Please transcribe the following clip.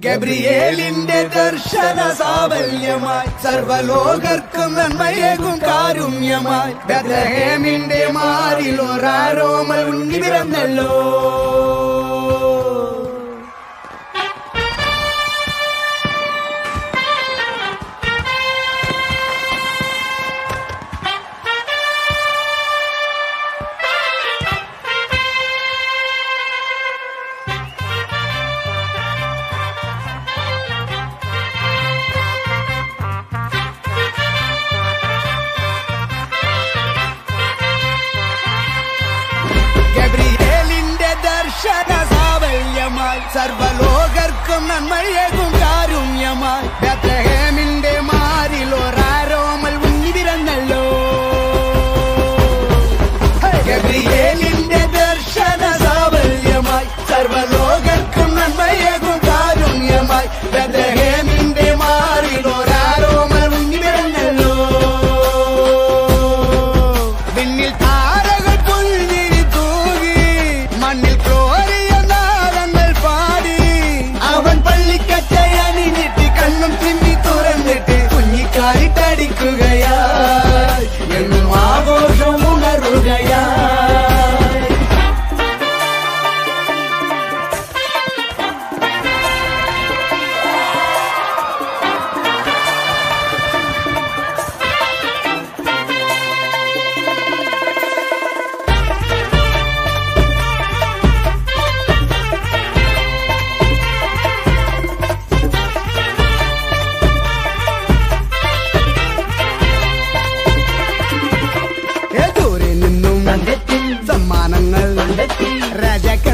ഗബ്രിയേലിന്റെ ദർശന സാവല്യമായി സർവലോകർക്കും നന്മയേകും കാരുണ്യമായി ബെത്ലഹേമിന്റെ മാറിൽ ഒരാരോമൽ ഉണ്ണി പിറന്നല്ലോ. ഗബ്രിയേലിന്റെ ദർശന സാവല്യമായി സർവലോകർക്കും നന്മയേകും കാരുണ്യമായി ബെത്ലഹേമിന്റെ മാറിൽ ഒരാരോമൽ ഉണ്ണി പിറന്നല്ലോ. ഗബ്രിയേലിന്റെ ദർശന സാവല്യമായി സർവലോകർക്കും നന്മയേകും കാരുണ്യമായി ബെത്ലഹേമിന്റെ മാറിൽ ഒരാരോമൽ ഉണ്ണി പിറന്നല്ലോ. വിണ്ണിൽ താരകൾ പുൽഞ്ഞിരി തൂകി മണ്ണിൽ കോരിയ നാദങ്ങൾ പാടി അവൻ പള്ളിക്കച്ചയണിഞ്ഞിട്ട് കണ്ണും ചിമ്മി തുറന്നിട്ട് കുഞ്ഞിക്കാരിട്ടടിക്കുകയായി എന്നും ആഘോഷം ഉണരുകയായി. സമ്മാനങ്ങൾ രാജാക്ക